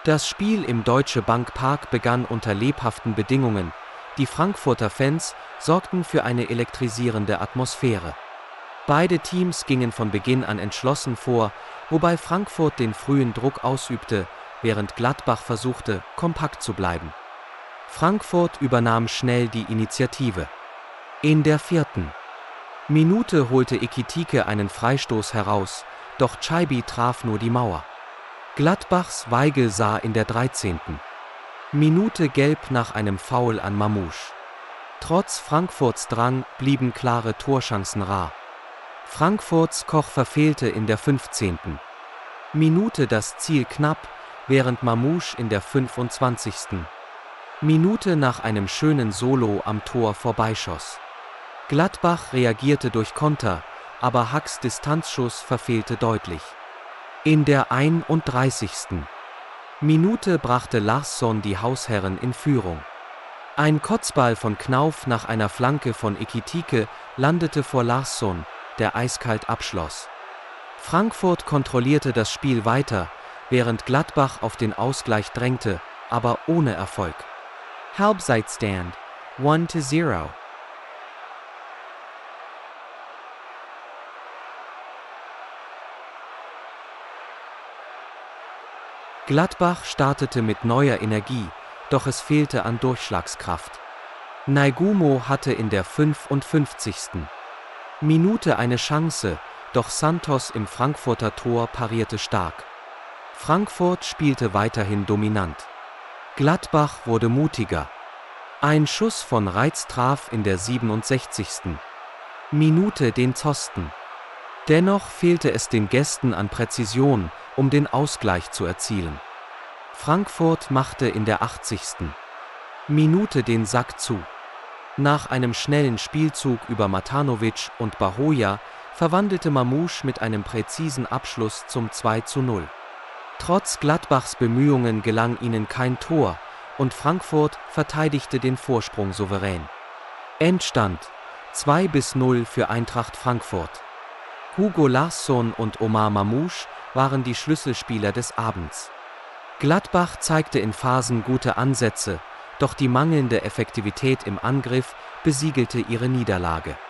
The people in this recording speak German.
Das Spiel im Deutsche Bank Park begann unter lebhaften Bedingungen. Die Frankfurter Fans sorgten für eine elektrisierende Atmosphäre. Beide Teams gingen von Beginn an entschlossen vor, wobei Frankfurt den frühen Druck ausübte, während Gladbach versuchte, kompakt zu bleiben. Frankfurt übernahm schnell die Initiative. In der 4. Minute holte Ekitike einen Freistoß heraus, doch Chaibi traf nur die Mauer. Gladbachs Weigl sah in der 13. Minute gelb nach einem Foul an Mamouche. Trotz Frankfurts Drang blieben klare Torchancen rar. Frankfurts Koch verfehlte in der 15. Minute das Ziel knapp, während Mamouche in der 25. Minute nach einem schönen Solo am Tor vorbeischoss. Gladbach reagierte durch Konter, aber Hacks Distanzschuss verfehlte deutlich. In der 31. Minute brachte Larsson die Hausherren in Führung. Ein Kotzball von Knauf nach einer Flanke von Ekitike landete vor Larsson, der eiskalt abschloss. Frankfurt kontrollierte das Spiel weiter, während Gladbach auf den Ausgleich drängte, aber ohne Erfolg. Halbzeitstand 1:0. Gladbach startete mit neuer Energie, doch es fehlte an Durchschlagskraft. Naigumo hatte in der 55. Minute eine Chance, doch Santos im Frankfurter Tor parierte stark. Frankfurt spielte weiterhin dominant. Gladbach wurde mutiger. Ein Schuss von Reitz traf in der 67. Minute den Pfosten. Dennoch fehlte es den Gästen an Präzision, um den Ausgleich zu erzielen. Frankfurt machte in der 80. Minute den Sack zu. Nach einem schnellen Spielzug über Matanovic und Bahoja verwandelte Mamouche mit einem präzisen Abschluss zum 2:0. Trotz Gladbachs Bemühungen gelang ihnen kein Tor und Frankfurt verteidigte den Vorsprung souverän. Endstand 2:0 für Eintracht Frankfurt. Hugo Larsson und Omar Mamouche waren die Schlüsselspieler des Abends. Gladbach zeigte in Phasen gute Ansätze, doch die mangelnde Effektivität im Angriff besiegelte ihre Niederlage.